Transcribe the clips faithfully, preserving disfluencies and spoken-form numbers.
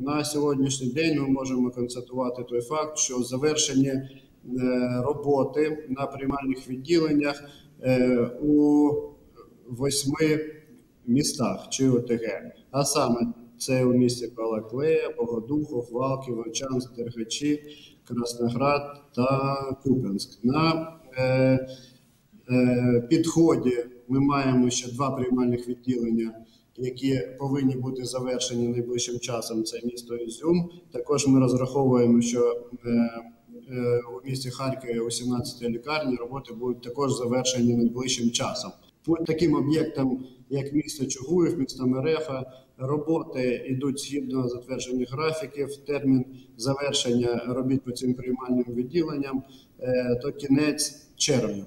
на сьогоднішній день ми можемо констатувати той факт, що завершені роботи на приймальних відділеннях у восьми містах чи о те ге, а саме це у місті Балаклея, Богодухов, Валків, Вовчанськ, Дергачі, Красноград та Куп'янськ. На е, е, підході ми маємо ще два приймальних відділення, які повинні бути завершені найближчим часом. Це місто Ізюм. Також ми розраховуємо, що е, е, у місті Харкові у сімнадцятій лікарні роботи будуть також завершені найближчим часом. По таким об'єктам, як місто Чугуїв, місто Мерефа, роботи йдуть згідно затверджених графіків. Термін завершення робіт по цим приймальним відділенням е, – то кінець червня.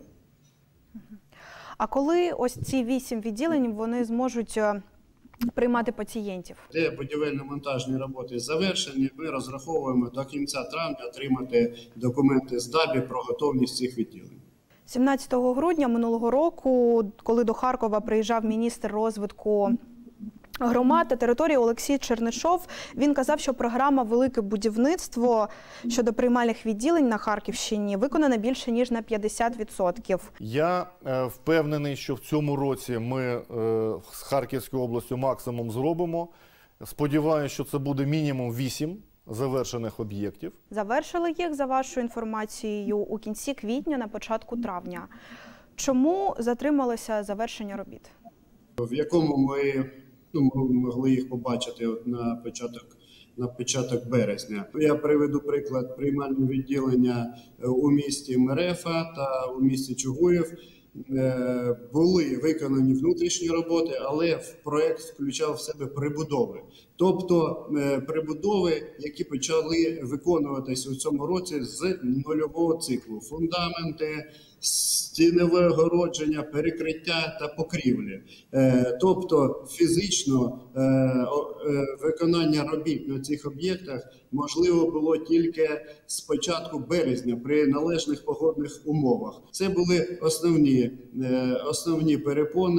А коли ось ці вісім відділень вони зможуть приймати пацієнтів? Де будівельно-монтажні роботи завершені, ми розраховуємо до кінця травня отримати документи з ДАБІ про готовність цих відділень. сімнадцятого грудня минулого року, коли до Харкова приїжджав міністр розвитку громад та території Олексій Чернишов, він казав, що програма «Велике будівництво» щодо приймальних відділень на Харківщині виконана більше, ніж на п'ятдесят відсотків. Я е, впевнений, що в цьому році ми е, з Харківською областю максимум зробимо. Сподіваюся, що це буде мінімум вісім завершених об'єктів. Завершили їх, за вашою інформацією, у кінці квітня, на початку травня. Чому затрималося завершення робіт? В якому ми, ну, ми могли їх побачити от на початок, на початок березня. Я приведу приклад приймального відділення у місті Мерефа та у місті Чугуїв. Були виконані внутрішні роботи, але проєкт включав в себе прибудови. Тобто прибудови, які почали виконуватися у цьому році з нульового циклу. Фундаменти, стіневе огородження, перекриття та покрівлі. Тобто фізично виконання робіт на цих об'єктах можливо було тільки з початку березня при належних погодних умовах. Це були основні, основні перепони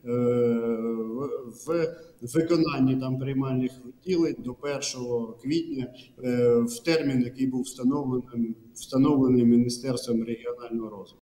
в виконанні там приймальних відділень до першого квітня в термін, який був встановлений, встановлений Міністерством регіонального розвитку.